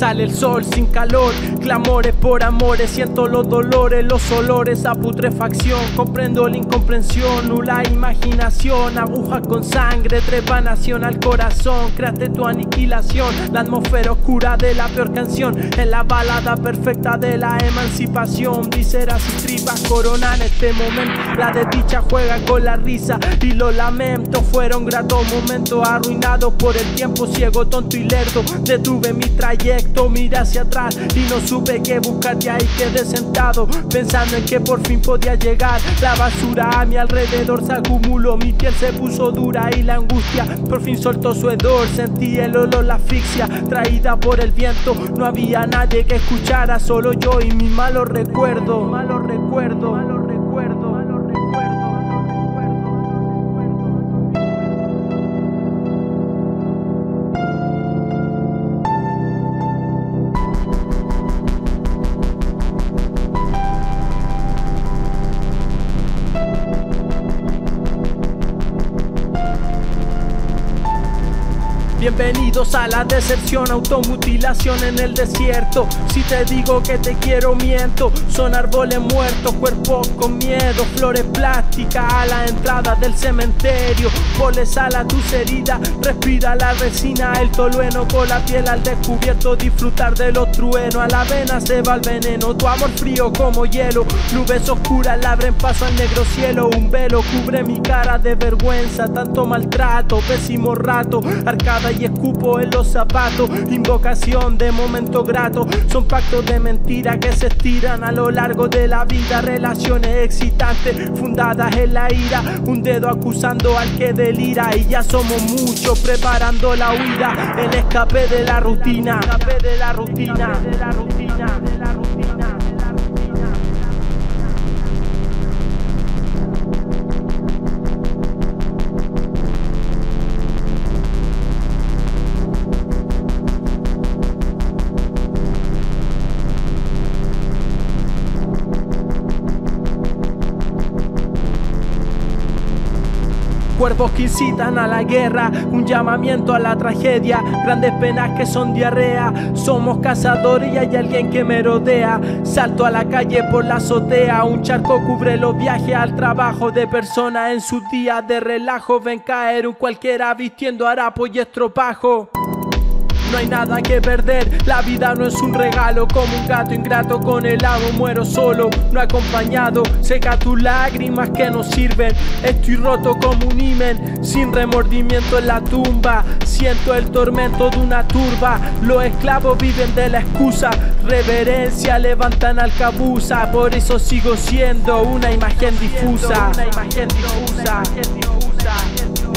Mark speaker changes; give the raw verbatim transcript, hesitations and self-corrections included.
Speaker 1: Sale el sol sin calor, clamores por amores. Siento los dolores, los olores a putrefacción. Comprendo la incomprensión, nula imaginación. Agujas con sangre, trepanación al corazón. Creaste tu aniquilación, la atmósfera oscura de la peor canción. En la balada perfecta de la emancipación. Vísceras y tripas coronan este momento. La desdicha juega con la risa y los lamentos. Fueron gratos momentos arruinados por el tiempo. Ciego, tonto y lerdo, detuve mi trayecto. Miré hacia atrás y no supe qué buscar, y ahí quedé sentado pensando en que por fin podía llegar. La basura a mi alrededor se acumuló, mi piel se puso dura y la angustia por fin soltó su hedor. Sentí el olor, la asfixia traída por el viento. No había nadie que escuchara, solo yo y mi malos recuerdos. Malos recuerdos, malos recuerdos, malos recuerdos. Bienvenidos a la deserción, automutilación en el desierto. Si te digo que te quiero miento. Son árboles muertos, cuerpos con miedo. Flores plásticas a la entrada del cementerio. Ponle sal a tus heridas, respira la resina. El tolueno con la piel al descubierto. Disfrutar de los truenos, a la vena se va el veneno. Tu amor frío como hielo, nubes oscuras le abren paso al negro cielo. Un velo cubre mi cara de vergüenza, tanto maltrato, pésimo rato. Arcada y escupo en los zapatos, invocación de momento grato. Son pactos de mentira que se estiran a lo largo de la vida. Relaciones excitantes fundadas en la ira. Un dedo acusando al que delira. Y ya somos muchos preparando la huida. El escape de la rutina, escape de la rutina, de la rutina, de la rutina. Cuerpos que incitan a la guerra, un llamamiento a la tragedia. Grandes penas que son diarrea. Somos cazadores y hay alguien que me rodea. Salto a la calle por la azotea. Un charco cubre los viajes al trabajo de personas en sus días de relajo. Ven caer un cualquiera vistiendo harapo y estropajo. No hay nada que perder, la vida no es un regalo. Como un gato ingrato con el amo muero solo, no acompañado. Seca tus lágrimas que no sirven. Estoy roto como un himen, sin remordimiento en la tumba. Siento el tormento de una turba. Los esclavos viven de la excusa. Reverencia levantan al cabuza. Por eso sigo siendo una imagen difusa. Una imagen difusa.